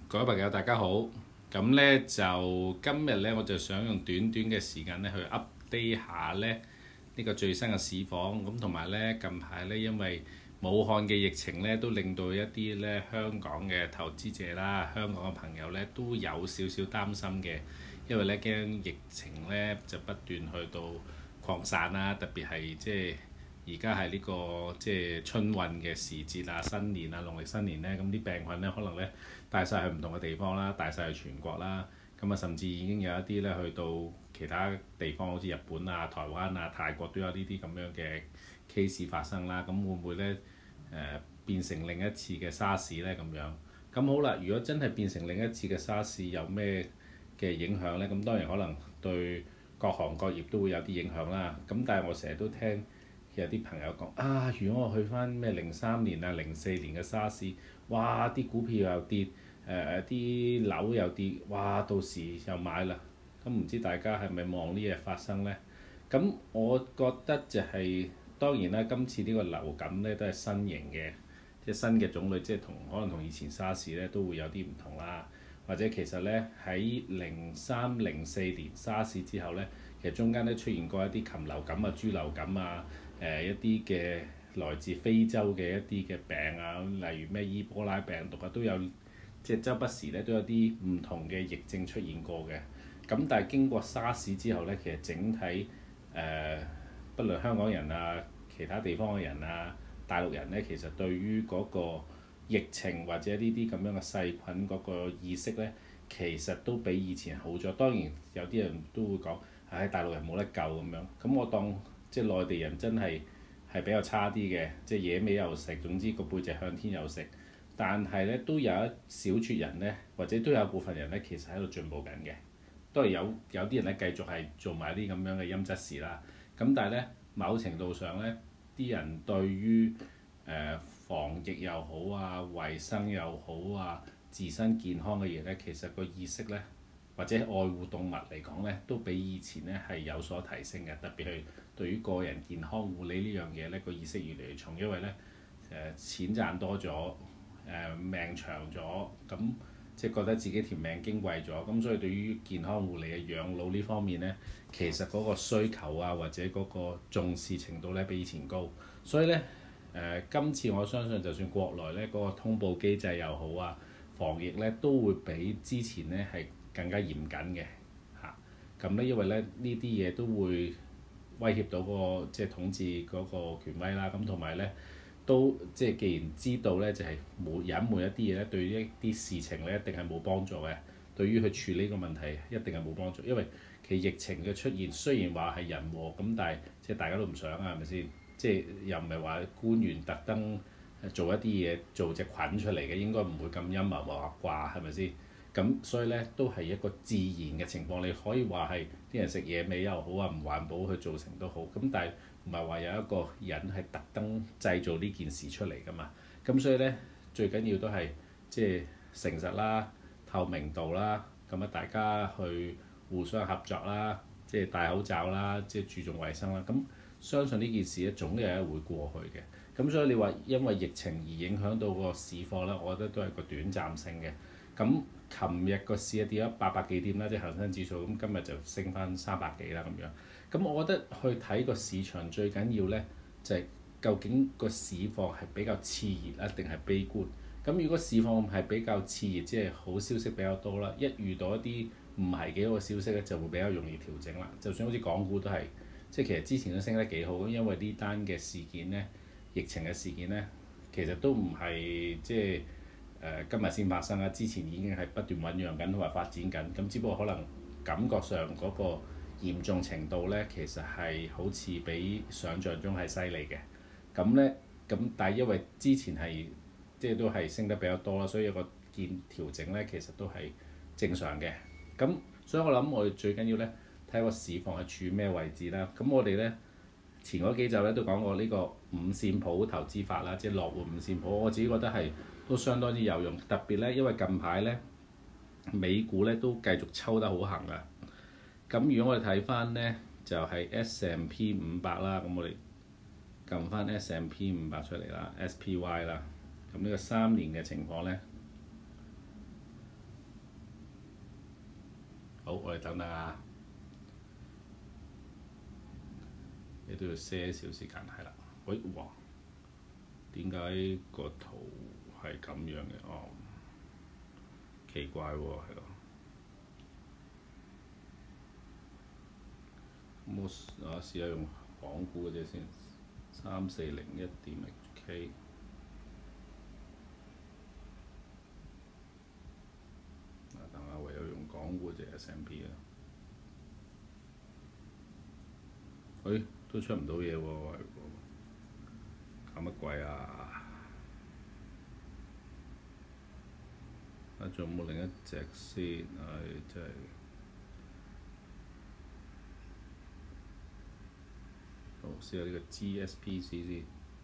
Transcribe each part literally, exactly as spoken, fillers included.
各位朋友大家好，咁咧就今日咧我就想用短短嘅時間咧去 update 下咧呢個最新嘅市況，咁同埋咧近排咧因為武漢嘅疫情咧都令到一啲咧香港嘅投資者啦、香港嘅朋友咧都有少少擔心嘅，因為咧驚疫情咧就不斷去到擴散啦，特別係即係。而家係呢個即係春運嘅時節啊、新年啊、農曆新年咧，咁啲病菌咧可能咧帶晒去唔同嘅地方啦，帶晒去全國啦，咁啊甚至已經有一啲咧去到其他地方，好似日本啊、台灣啊、泰國都有呢啲咁樣嘅 case 發生啦，咁會唔會咧誒、呃、變成另一次嘅沙士咧咁樣？咁好啦，如果真係變成另一次嘅沙士，有咩嘅影響咧？咁當然可能對各行各業都會有啲影響啦。咁但係我成日都聽。有啲朋友講啊，如果我去翻咩零三年啊、零四年嘅沙士，哇啲股票又跌，誒誒啲樓又跌，哇到時又買啦。咁唔知大家係咪望呢嘢發生呢？咁我覺得就係、是、當然啦，今次呢個流感咧都係新型嘅，即係新嘅種類，即係同可能同以前沙士咧都會有啲唔同啦。或者其實咧喺零三零四年沙士之後咧，其實中間咧出現過一啲禽流感啊、豬流感啊。誒、呃、一啲嘅來自非洲嘅一啲嘅病啊，例如咩伊波拉病毒啊，都有即係周不時咧都有啲唔同嘅疫症出現過嘅。咁但係經過沙士之後咧，其實整體誒、呃，不論香港人啊、其他地方嘅人啊、大陸人咧，其實對於嗰個疫情或者呢啲咁樣嘅細菌嗰個意識咧，其實都比以前好咗。當然有啲人都會講，唉、哎，大陸人冇得救咁樣。咁我當即係內地人真係係比較差啲嘅，即係野味又食，總之個背脊向天又食。但係咧都有一小撮人咧，或者都有部分人咧，其實喺度進步緊嘅。當然有有啲人咧繼續係做埋啲咁樣嘅陰質事啦。咁但係咧某程度上咧，啲人對於誒、呃、防疫又好啊、衞生又好啊、自身健康嘅嘢咧，其實個意識咧，或者愛護動物嚟講咧，都比以前咧係有所提升嘅。特別係對於個人健康護理呢樣嘢咧，個意識越嚟越重，因為咧誒、呃、錢賺多咗，誒、呃、命長咗，咁即係覺得自己條命矜貴咗，咁所以對於健康護理嘅養老呢方面咧，其實嗰個需求啊或者嗰個重視程度咧比以前高，所以咧誒、呃、今次我相信就算國內咧嗰、那個通報機制又好啊，防疫咧都會比之前咧係更加嚴謹嘅嚇。咁、啊、咧因為咧呢啲嘢都會威脅到嗰個即係統治嗰個權威啦，咁同埋咧都即係既然知道咧就係冇隱瞞一啲嘢咧，對於一啲事情咧一定係冇幫助嘅。對於去處理個問題一定係冇幫助，因為其實疫情嘅出現雖然話係人禍，咁但係即係大家都唔想啊，係咪先？即係又唔係話官員特登做一啲嘢做隻菌出嚟嘅，應該唔會咁陰謀話掛，係咪先？咁所以咧都係一個自然嘅情況，你可以話係啲人食野味又好啊，唔環保去造成都好。咁但係唔係話有一個人係特登製造呢件事出嚟㗎嘛？咁所以咧最緊要都係即係誠實啦、透明度啦，咁啊大家去互相合作啦，即係戴口罩啦，即係注重衞生啦。咁相信呢件事咧總有一日會過去嘅。咁所以你話因為疫情而影響到個市況咧，我覺得都係個短暫性嘅。咁琴日個市啊跌咗八百幾點啦，即係恒生指數，咁今日就升翻三百幾啦咁樣。咁我覺得去睇個市場最緊要咧，就係、是、究竟個市況係比較熾熱啊，定係悲觀？咁如果市況係比較熾熱，即係好消息比較多啦，一遇到一啲唔係幾好嘅消息咧，就會比較容易調整啦。就算好似港股都係，即係其實之前都升得幾好，因為呢單嘅事件咧，疫情嘅事件咧，其實都唔係即係。誒、呃、今日先發生啊！之前已經係不斷醖釀緊同埋發展緊，咁只不過可能感覺上嗰個嚴重程度咧，其實係好似比想像中係犀利嘅。咁咧，咁但係因為之前係即係都係升得比較多啦，所以有個見調整咧，其實都係正常嘅。咁所以我諗我哋最緊要咧睇個市況係處於咩位置啦。咁我哋咧前嗰幾集咧都講過呢個五線譜投資法啦，即係樂活五線譜，我自己覺得係都相當之有用，特別咧，因為近排咧美股咧都繼續抽得好行啊。咁如果我哋睇翻咧，就係 S and P 五百啦，咁我哋撳翻 S and P 五百出嚟啦 ，S P Y 啦。咁呢個三年嘅情況咧， 好，我哋等等啊，你都要些少時間，係啦。喂，哇！點解個圖係咁樣嘅？哦，奇怪喎，係咯。咁我啊試下用港股嘅啫先，三四零一點 H K。啊，等下唯有用港股隻 S and P 啦。誒，都出唔到嘢喎，搞乜鬼啊？啊，仲有冇另一隻先？唉，真係〜好，試下呢個 G S P C 先。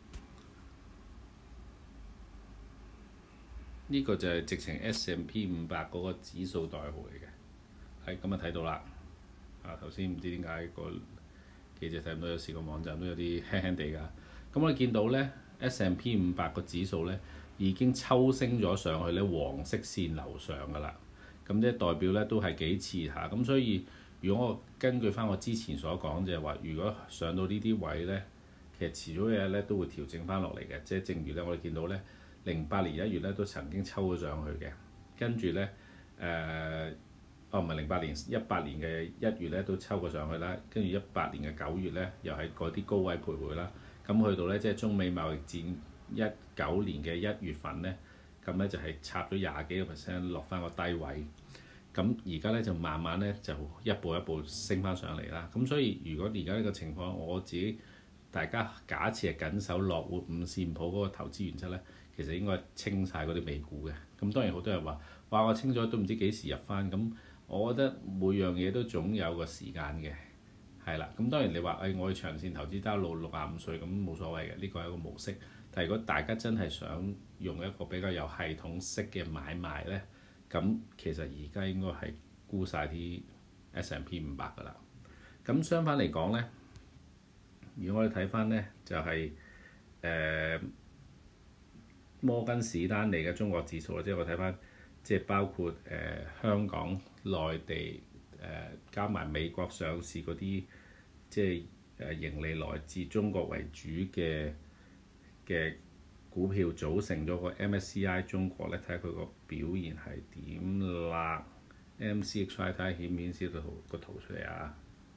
呢個就係直情 S and P 五百嗰個指數代號嚟嘅。係咁啊，睇到啦。啊，頭先唔知點解個記者睇唔到，有時個網站都有啲輕輕地㗎。咁我哋見到咧 S and P 五百個指數咧已經抽升咗上去咧黃色線樓上㗎啦。咁即係代表咧都係幾次下。咁所以如果我根據翻我之前所講，就係話，如果上到呢啲位咧，其實遲早嘅嘢咧都會調整翻落嚟嘅。即係正如咧，我哋見到咧，零八年一月咧都曾經抽咗上去嘅，跟住咧誒，哦唔係零八年，一八年嘅一月咧都抽過上去啦，跟住一八年嘅九月咧又喺嗰啲高位徘徊啦。咁去到咧即係中美貿易戰一九年嘅一月份咧，咁咧就係插咗廿幾個 percent 落翻個低位。咁而家咧就慢慢咧就一步一步升翻上嚟啦。咁所以如果而家呢個情況，我自己大家假設係緊守落活五線譜嗰個投資原則咧，其實應該清晒嗰啲美股嘅。咁當然好多人話話我清咗都唔知幾時入翻。咁我覺得每樣嘢都總有個時間嘅，係啦。咁當然你話誒、哎、我去長線投資得到六十五歲咁冇所謂嘅，呢個係一個模式。但係如果大家真係想用一個比較有系統式嘅買賣咧，咁其實而家應該係沽晒啲 S and P 五百㗎啦。咁相反嚟講咧，如果我哋睇翻咧，就係、是、誒、呃、摩根士丹利嘅中國指數，即係我睇翻，即係包括誒、呃、香港、內地誒、呃、加埋美國上市嗰啲，即係誒盈利來自中國為主嘅嘅股票組成咗個 M S C I 中國咧，睇下佢個表現係點啦。M C X I 睇下顯唔顯示到個圖出嚟啊？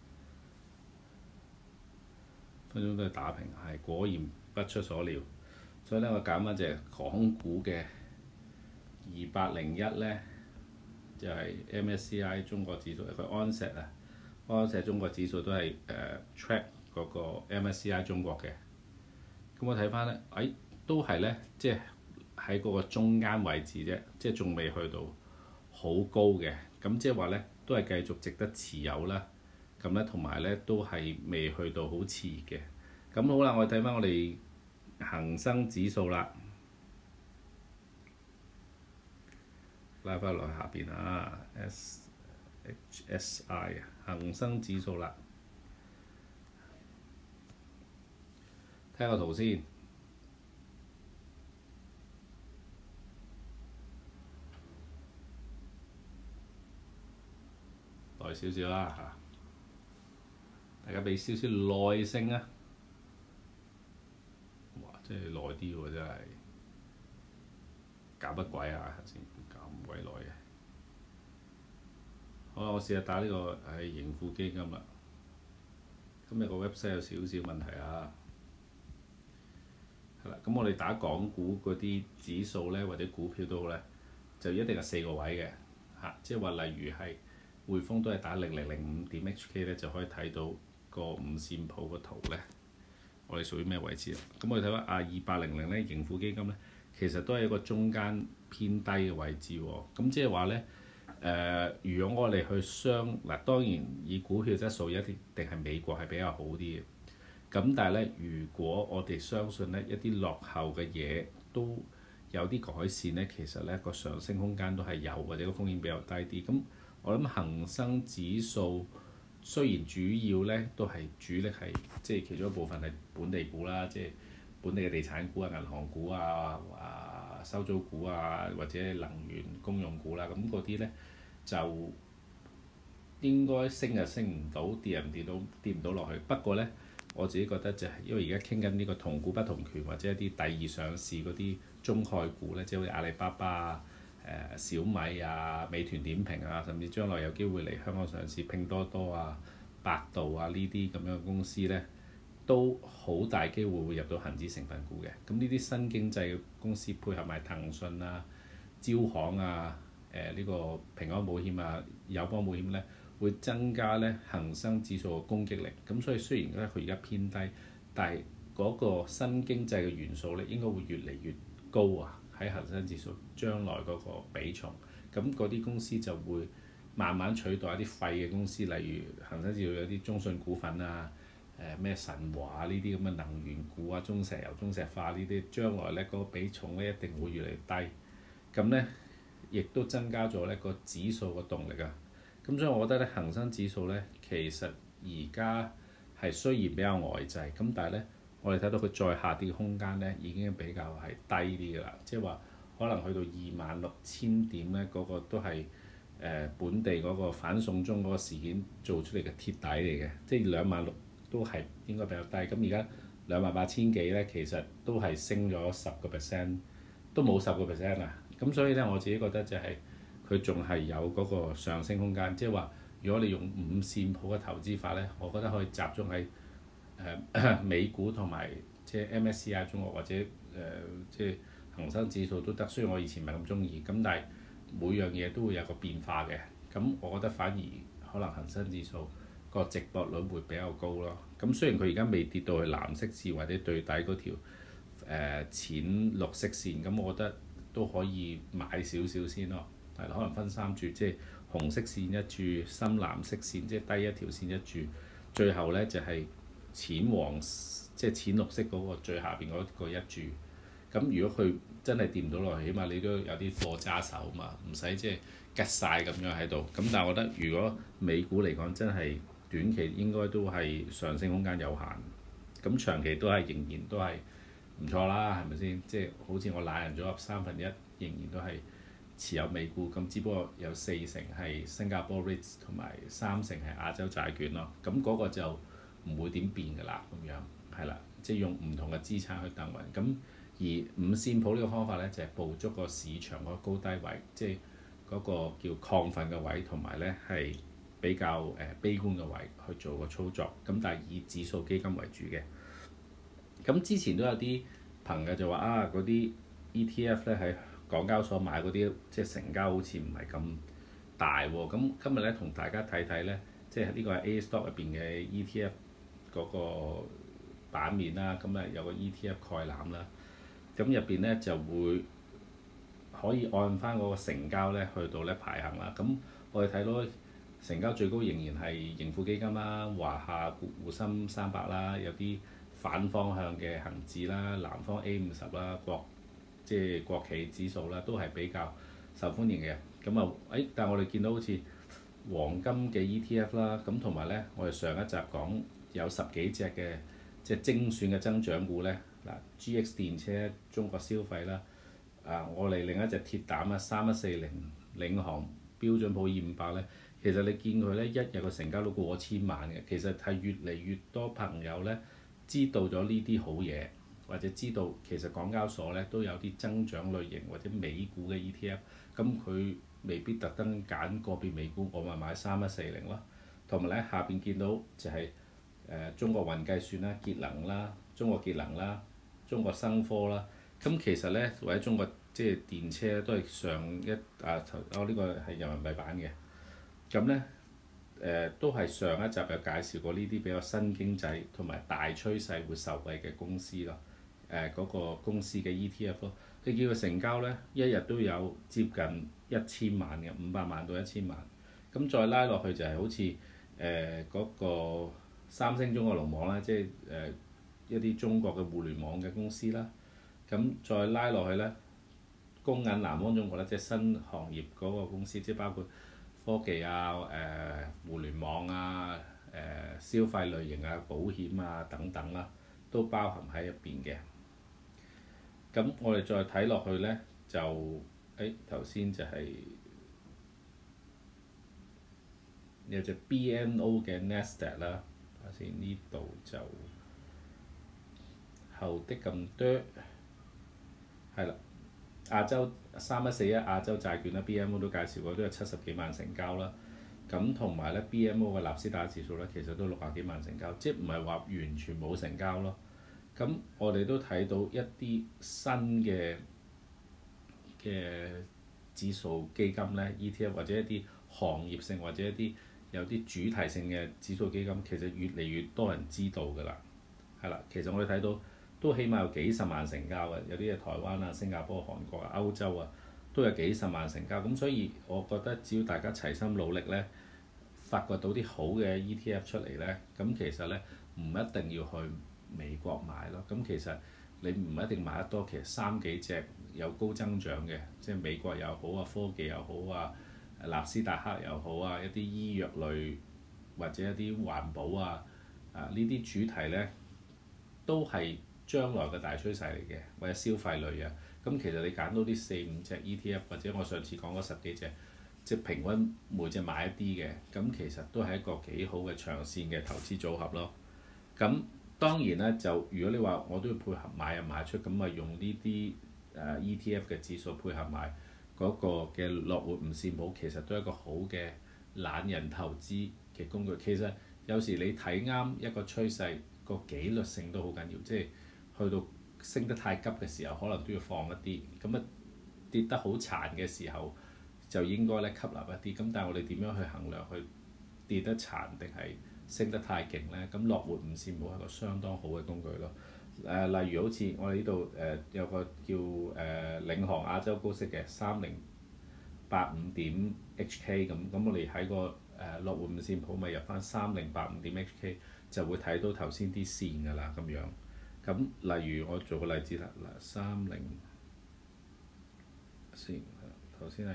分鐘都係打平，係果然不出所料。所以咧，我揀翻隻港股嘅二百零一咧，就係、是、M S C I 中國指數，佢安碩啊，安碩中國指數都係誒、uh, track 嗰個 M S C I 中國嘅。咁我睇翻咧，誒、哎、都係咧，即係喺嗰個中間位置啫，即係仲未去到好高嘅。咁即係話咧，都係繼續值得持有啦。咁咧，同埋咧都係未去到好熾熱嘅。咁好啦，我哋睇翻我哋恒生指數啦，拉翻落去下邊啊 ，S H S I 恒生指數啦，睇下個圖先。耐少少啦嚇，大家俾少少耐性啊！哇，真係耐啲喎，真係搞乜鬼啊！先搞咁鬼耐嘅。好啦，我試下打呢、這個係盈富基金啦。今日個 website 有少少問題啊。係啦，咁我哋打港股嗰啲指數咧，或者股票都好咧，就一定係四個位嘅嚇，即係話例如係。匯豐都係打零零零五點 H K 咧，就可以睇到個五線譜個圖咧。我哋屬於咩位置啊？咁我哋睇翻啊二八零零咧，盈富基金咧，其實都係一個中間偏低嘅位置喎。咁即係話咧，誒、呃，如果我哋去相嗱，當然以股票質素一定定係美國係比較好啲嘅。咁但係咧，如果我哋相信咧一啲落後嘅嘢都有啲改善咧，其實咧個上升空間都係有，或者個風險比較低啲。咁我諗恒生指數雖然主要咧都係主力係即係其中一部分係本地股啦，即係本地嘅地產股啊、銀行股啊、啊收租股啊，或者能源公用股啦，咁嗰啲咧就應該升就升唔到，跌又跌到跌唔到落去。不過咧，我自己覺得就係因為而家傾緊呢個同股不同權或者一啲第二上市嗰啲中概股咧，即係好似阿里巴巴啊、誒、呃、小米啊、美團點評啊，甚至將來有機會嚟香港上市拼多多啊、百度啊呢啲咁樣嘅公司咧，都好大機會會入到恒指成分股嘅。咁呢啲新經濟嘅公司配合埋騰訊啊、招行啊、誒、呃、呢、這個平安保險啊、友邦保險咧，會增加咧恒生指數嘅攻擊力。咁所以雖然咧佢而家偏低，但係嗰個新經濟嘅元素咧應該會越嚟越高啊！喺恒生指數將來嗰個比重，咁嗰啲公司就會慢慢取代一啲廢嘅公司，例如恒生指數有啲中信股份啊、誒咩神華呢啲咁嘅能源股啊、中石油、中石化呢啲，將來咧嗰個比重咧一定會越嚟越低。咁咧亦都增加咗咧個指數嘅動力啊！咁所以我覺得咧恒生指數咧其實而家係雖然比較呆滯，咁但係咧我哋睇到佢再下跌嘅空間咧已經比較係低啲㗎啦，即係話可能去到二萬六千點咧嗰、那個都係誒、呃、本地嗰個反送中嗰個事件做出嚟嘅鐵底嚟嘅，即係兩萬六都係應該比較低。咁而家兩萬八千幾咧，其實都係升咗十個 percent，都冇十個 percent 啊！咁所以咧我自己覺得就係佢仲係有嗰個上升空間，即係話如果你用五線譜嘅投資法咧，我覺得可以集中喺誒、呃、美股同埋即係 M S C I 中國或者誒、呃、即係恒生指數都得。雖然我以前唔係咁中意，咁但係每樣嘢都會有個變化嘅。咁我覺得反而可能恒生指數個值博率會比較高咯。咁雖然佢而家未跌到去藍色線或者對底嗰條誒、呃、淺綠色線，咁我覺得都可以買少少先咯。係啦，可能分三注，即係紅色線一注，深藍色線即係低一條線一注，最後咧就係、是、淺黃即係淺綠色嗰個最下邊嗰個一注。咁如果佢真係掂唔到落去，起碼你都有啲貨揸手嘛，唔使即係吉晒咁樣喺度。咁但係我覺得如果美股嚟講，真係短期應該都係上升空間有限。咁長期都係仍然都係唔錯啦，係咪先？即係好似我懶人組合三分一，仍然都係持有美股，咁只不過有四成係新加坡 REITs 同埋三成係亞洲債券咯。咁嗰個就唔會點變㗎啦，咁樣係啦，即係用唔同嘅資產去掟運。咁而五線譜呢個方法咧，就係、是、捕捉個市場個高低位，即係嗰個叫亢奮嘅位，同埋咧係比較誒、呃、悲觀嘅位去做個操作。咁但係以指數基金為主嘅。咁之前都有啲朋友就話啊，嗰啲 E T F 咧喺港交所買嗰啲，即係成交好似唔係咁大喎。咁今日咧同大家睇睇咧，即係呢個係 A Stock 入邊嘅 E T F 嗰個版面啦。咁啊有個 E T F 概覽啦。咁入邊咧就會可以按翻嗰個成交咧去到咧排行啦。咁我哋睇到成交最高仍然係盈富基金啦、華夏滬深三百啦，有啲反方向嘅恒指啦、南方 A 五十啦、國即係國企指數啦，都係比較受歡迎嘅。咁啊，誒，但係我哋見到好似黃金嘅 E T F 啦，咁同埋咧，我哋上一集講有十幾隻嘅即係精選嘅增長股咧，嗱 G X 電車、中國消費啦，啊，我哋另一隻鐵膽啊，三一四零領航標準普爾五百咧，其實你見佢咧一日個成交都過千萬嘅，其實係越嚟越多朋友咧知道咗呢啲好嘢。或者知道其實港交所咧都有啲增長類型或者美股嘅 E T F，咁佢未必特登揀個別美股，我咪買三一四零咯。同埋咧下邊見到就係、是、誒、呃、中國雲計算啦、潔能啦、中國潔能啦、中國生科啦。咁其實咧或者中國即係電車都係上一啊哦呢、這個係人民幣版嘅。咁咧誒都係上一集有介紹過呢啲比較新經濟同埋大趨勢會受惠嘅公司咯。誒嗰、呃那個公司嘅 E T F 咯，你見佢成交咧，一日都有接近一千萬嘅，五百萬到一千萬。咁再拉落去就係好似誒嗰個三星中國龍網啦，即係誒、呃、一啲中國嘅互聯網嘅公司啦。咁再拉落去咧，工銀南方中國咧，即係新行業嗰個公司，即係包括科技啊、誒、呃、互聯網啊、誒、呃、消費類型啊、保險啊等等啦，都包含喺入邊嘅。咁我哋再睇落去咧，就誒頭先就係有隻 B N O 嘅 Nasdaq 啦，睇下先，呢度就後的咁多，係啦，亞洲三一四一亞洲債券啦 ，B M O 都介紹過，都有七十幾萬成交啦。咁同埋咧 B M O 嘅納斯達克指數咧，其實都六十幾萬成交，即係唔係話完全冇成交咯。咁我哋都睇到一啲新嘅嘅指數基金咧 E T F 或者一啲行業性或者一啲有啲主題性嘅指數基金，其實越嚟越多人知道㗎啦。係啦，其實我哋睇到都起碼有幾十萬成交嘅，有啲係台灣啊、新加坡、韓國啊、歐洲啊，都有幾十萬成交。咁所以我覺得只要大家齊心努力咧，發掘到啲好嘅 E T F 出嚟咧，咁其實咧唔一定要去美國買咯。咁其實你唔一定買得多，其實三幾隻有高增長嘅，即係美國又好啊，科技又好啊，納斯達克又好啊，一啲醫藥類或者一啲環保啊，啊呢啲主題咧都係將來嘅大趨勢嚟嘅，或者消費類啊。咁其實你揀到啲四五隻 E T F 或者我上次講嗰十幾隻，即係平均每隻買一啲嘅，咁其實都係一個幾好嘅長線嘅投資組合咯。咁當然咧，就如果你話我都要配合買入賣出，咁咪用呢啲誒 E T F 嘅指數配合埋嗰個嘅樂活五線譜，其實都係一個好嘅懶人投資嘅工具。其實有時你睇啱一個趨勢，個紀律性都好緊要，即係去到升得太急嘅時候，可能都要放一啲。咁啊跌得好殘嘅時候，就應該咧吸納一啲。咁但係我哋點樣去衡量佢跌得殘定係升得太勁咧？咁樂活五線譜係個相當好嘅工具咯。誒、呃，例如好似我哋呢度誒有個叫誒、呃、領航亞洲高息嘅三零八五點 H K 咁，咁我哋喺個誒、呃、樂活五線譜咪入翻三零八五點 H K， 就會睇到頭先啲線㗎啦咁樣。咁例如我做個例子啦，嗱三零先，頭先係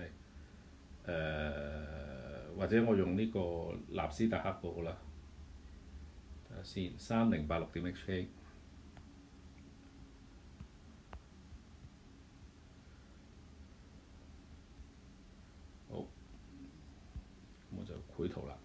誒或者我用呢個納斯達克嗰個啦，睇下先，三零八六點 H K。好，我就繪圖啦。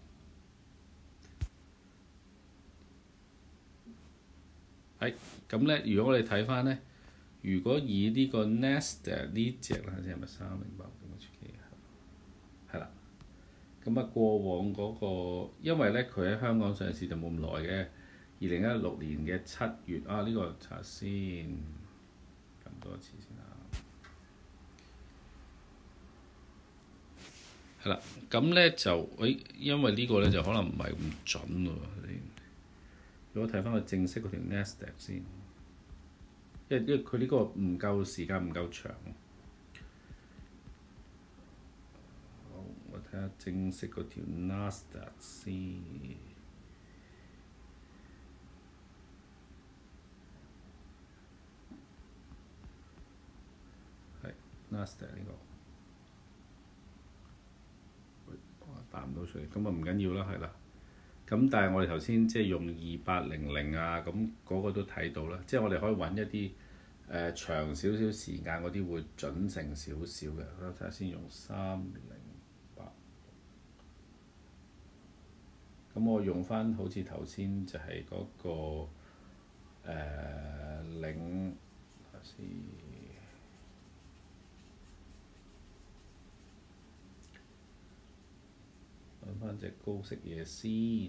係咁咧，如果我哋睇翻咧，如果以呢個 Nasdaq 呢隻啦，先係咪三零八六點 H K？係啦。咁啊，過往嗰、那個，因為咧佢喺香港上市就冇咁耐嘅，二零一六年嘅七月啊，呢、這個查先，撳多一次先啦。係啦，咁咧就誒、哎，因為呢個咧就可能唔係咁準喎。如果睇翻個正式嗰條 Nasdaq 先，因為因為佢呢個唔夠時間唔夠長。好，我睇下正式嗰條 Nasdaq 先。係 Nasdaq 呢個，我彈唔到出嚟，咁啊唔緊要啦，係啦。咁但係我哋頭先即係用二八零零啊，咁嗰個都睇到啦。即係我哋可以揾一啲誒、呃、長少少時間嗰啲會準成少少嘅。我睇下先，用三零八。咁我用翻好似頭先就係嗰、那個誒、呃、領，睇下先，揾翻隻高息嘢先。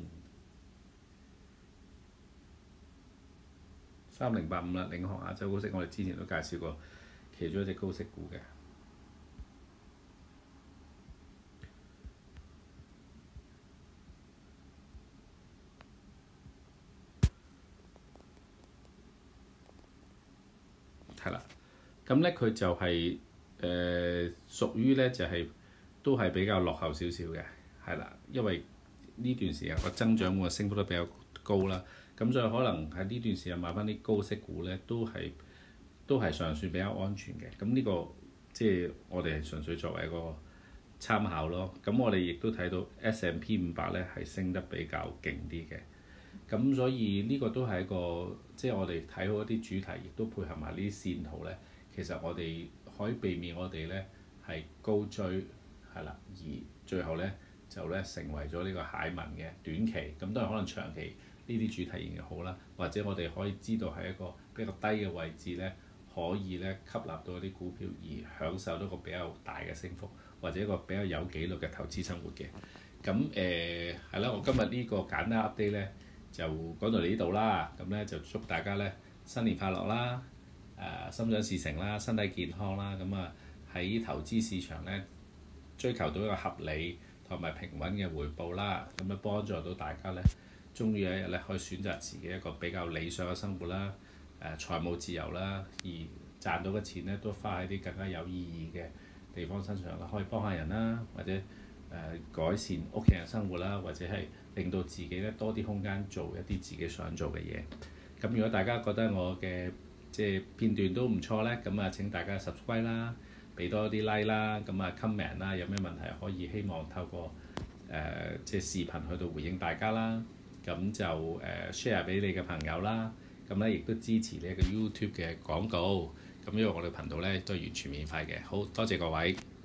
三零八五啦，領航亞洲高息，我哋之前都介紹過其中一隻高息股嘅。係啦，咁咧佢就係、是、誒、呃、屬於咧就係、是、都係比較落後少少嘅，係啦，因為呢段時間個增長個升幅都比較高啦，咁所以可能喺呢段時間買翻啲高息股咧，都係都係尚算比較安全嘅。咁呢、這個即係、就是、我哋係純粹作為一個參考咯。咁我哋亦都睇到 S and P 五百咧係升得比較勁啲嘅。咁所以呢個都係一個，即係我哋睇好一啲主題，亦都配合埋呢啲線圖咧。其實我哋可以避免我哋咧係高追，係啦，而最後咧就咧成為咗呢個蟹民嘅短期，咁當然可能長期呢啲主題仍然好啦，或者我哋可以知道係一個比較低嘅位置咧，可以咧吸納到啲股票而享受到一個比較大嘅升幅，或者一個比較有紀律嘅投資生活嘅。咁誒係啦，我今日呢個簡單 update 咧就講到嚟呢度啦。咁咧就祝大家咧新年快樂啦，誒、呃、心想事成啦，身體健康啦。咁啊喺投資市場咧追求到一個合理同埋平穩嘅回報啦，咁啊幫助到大家咧，終於有一日咧可以選擇自己一個比較理想嘅生活啦，誒、呃、財務自由啦，而賺到嘅錢咧都花喺啲更加有意義嘅地方身上啦，可以幫下人啦，或者誒、呃、改善屋企人生活啦，或者係令到自己咧多啲空間做一啲自己想做嘅嘢。咁如果大家覺得我嘅即係片段都唔錯咧，咁啊請大家 subscribe 啦，俾多啲 like 啦，咁啊 comment 啦，有咩問題可以希望透過誒、呃、即係視頻去到回應大家啦。咁就誒、呃、share 俾你嘅朋友啦。咁咧亦都支持呢一個 YouTube 嘅廣告。咁因為我哋頻道咧都係完全免費嘅。好多謝各位。